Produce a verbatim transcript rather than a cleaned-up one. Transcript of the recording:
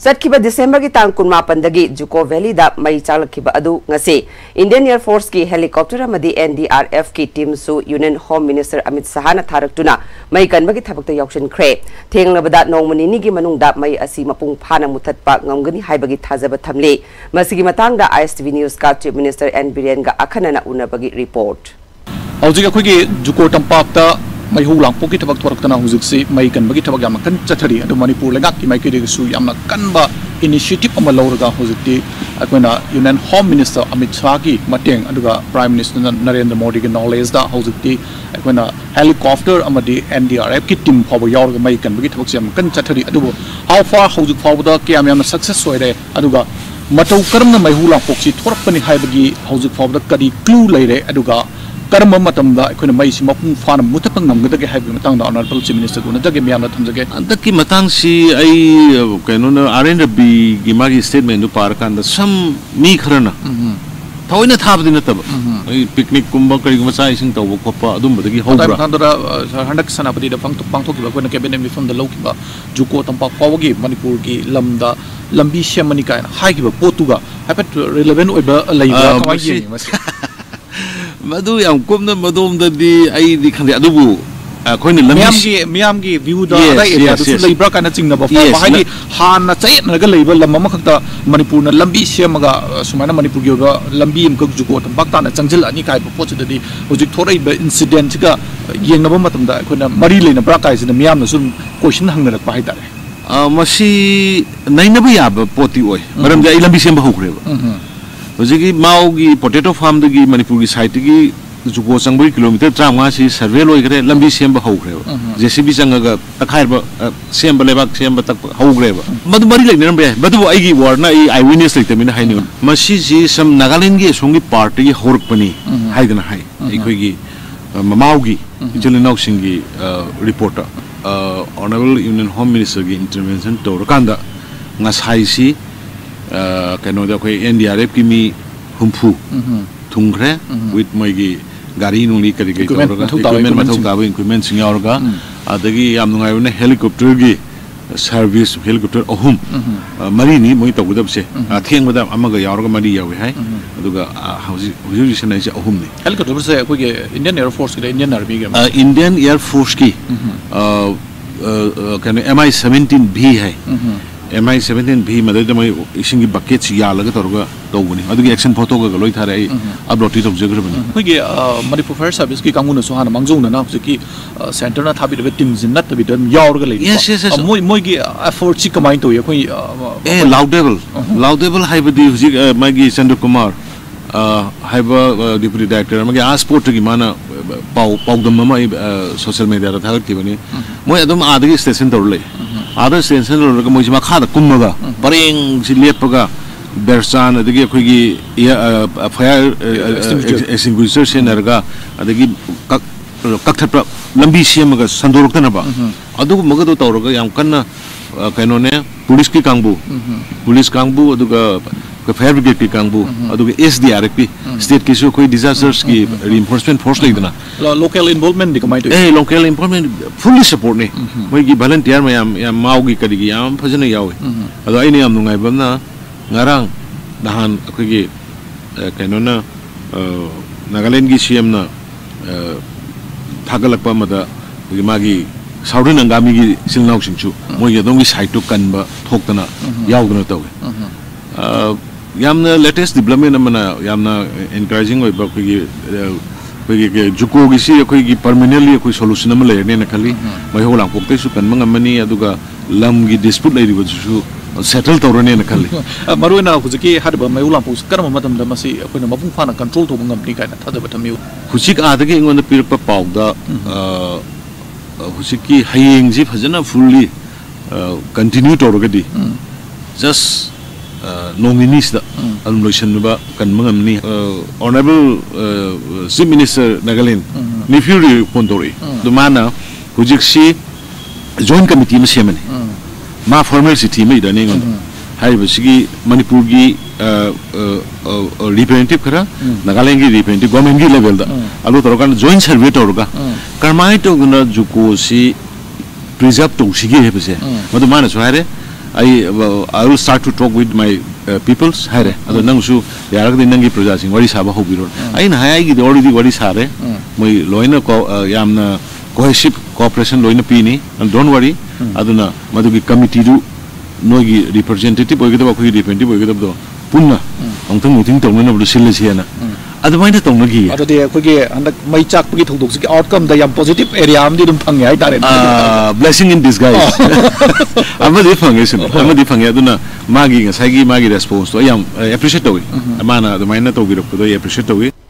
Satkiba December ki tang kunma pandagi Juko Valley da mai chalakhiba adu ngase Indian Air Force ki helicopter amadi N D R F ki team su Union Home Minister Amit Shah na tharaktuna mai kanbagi thabakta yakshin khre thenglabada nongmani ni gi manungda mai asi mapung phana muthatpa ngamgani haibagi thajaba thamle masigi matangda I S T V News ka Chief Minister N Biren ga akhanana unabagi report Hauji ko gi Juko tampakta mai hu langpo ki thabak thoraktana hujik si mai kan bagi thabak yamna kan chathari adu Manipur lengak ki mai ki su yamna kanba initiative ama lawraga hujikti akoina Union Home Minister Amit Shah ki mateng aduga Prime Minister Narendra Modi ki knowledge da hujikti akoina helicopter amadi N D R F ki team phaw yawrga mai kan bagi thabak yam kan chathari adu how far hujik phawda ki am yamna success soire aduga matau karamna mai hu langpo si thorapani haibagi hujik phawda kadi clue leire aduga Karma matamda ikuna mai si mapung fana mutapang namgadage habi matang da Honorable Chief Minister guna dage miyamna thamjage andaki matang si ai kaino na R and B gi magi statement nu par kan da sam mi kharana thoina thabdi na tab ai picnic kumba kari guma sai sing taw khoppa adum badagi hobra tandora handak sanapati da pang pang thoki ba koina cabinet mi from the low ki ba Juko tampak pawagi Manipur gi lamda lambi semani kaina hai ki ba potuga hapat relevant oiba leiba kamai gi Madu yang kumna madom dadi ai di khande adubu khoina lambi miyamgi miyamgi view da ada area du leibra kana chingna ba fa bahai han na chai na ga leiba lam ma khakta Manipur na lambi semaga sumana Manipur gi ga lambi im ka Juko tambak ta na changjil ani kai po chidadi hojik thorai ba incident ga yengna ba matam da khoina mari leina bra kai sina miyam na sum question hangna ba hai tare a masi naina ba ya ba poti oi maram ja ai lambi sem ba hokre ba Hojiki Maugi potato farm dagi Manipur ki site gi Juko changbai kilometer three si survey loi gre lambi semba hogre J C B changaga takhair ba semba lebak semba tak hogre ba madu mari legne ram ba madu ai gi warna ai eyewitness lekte mina haini masi ji sam Nagaland gi songi party horpani haidana hai ikoi gi Mamaugi Jelinok singi reporter Honorable Union Home Minister gi intervention to rakanda ngasai si kaino da koi N D R F ki mi humpu thungre with moigi gari nungli kari kai tawraga equipment mathau ta equipment sing yaurga adagi yam nungai ne helicopter gi service helicopter ahum mari ni moi tawudab se theng bada amaga yaurga mari yawi hai aduga hauji hauji sanai se ahum ni helicopter se koi ge Indian Air Force ki Indian Army gi Indian Air Force ki kaino M I seventeen B hai M I seventeen B madai da mai isingi buckets yalaga torga tawuni adugi action photo ga loi thare ai upload ti tawjagre bani hoige Manipur Fire Service ki kanguna so hana mangjong na hojiki center na thabi de team jin nat tabi de yaurga lei yes yes moi moi gi effort chi kamai to khoi eh laudable laudable haibadi hojik magi Chandra Kumar haiba deputy director magi a sport gi mana pau pau dam ma social media ra thak ti bani moi adum adagi station torlei Ada station lo ka moi ma khada kummaga pareng si lepaga bersan adagi khoigi fire extinguisher senerga adagi kakthap lambi semaga sandorokna ba adu maga do tawraga yam kanna kaino ne police ki kangbu police kangbu aduga fire brigade ki kangbu aduga S D R F ki state ki so koi disasters ki reinforcement force legdana local involvement di kamai to eh local involvement fully support ne moi gi volunteer mayam yam maugi kadigi yam phajana yawi ado ai ne yam nungai bamna ngarang dahan akogi kaino na Nagaland gi C M na thagalakpa mada magi Southern Angami gi silnauk singchu moi yadong gi site to kanba thoktana yaudna tawe yamna latest development amana yamna encouraging oi ba gi gi Juko gi si koi gi permanently koi solution am le ne na khali mai holang pokte su kan mangamani aduga lam gi dispute lai ri su settle tawrane na khali maruina hujiki hadba mai ulam pus karma matam da masi koina mapung fana control to bungam ni kaina thada batam yu hujik adagi ngon pirpa pawda hujiki hayeng ji phajana fully continue tawragadi just nominees da allocation ba kan mangamni honorable Chief Minister Nagaland Nifuri Pondori dumana hujik si joint committee ma semani ma formal city mai da ne ngon hai ba sigi Manipur gi representative khara Nagaland gi representative government gi level da alu torokan joint survey torga karmai to guna Juko si preserve to sigi he bese madu mana so hare I I will start to talk with my uh, peoples hare ado nangsu yarak de nangi praja sing wari saba hobiro ai na hai gi already wari sare moi loina ko yamna cohesive cooperation loina pini and don't worry aduna madugi committee du nogi representative oigida ba khoi representative oigida do punna angtang meeting tongna bu silesi na adu mai na tongna gi adu de khoi gi andak mai chak gi thongdok si outcome da yam positive area am di dum phangi ai tare blessing in disguise amadi phangi sin amadi phangi aduna magi ngasai gi magi response to yam appreciate to amana adu mai na to gi ro ko do appreciate to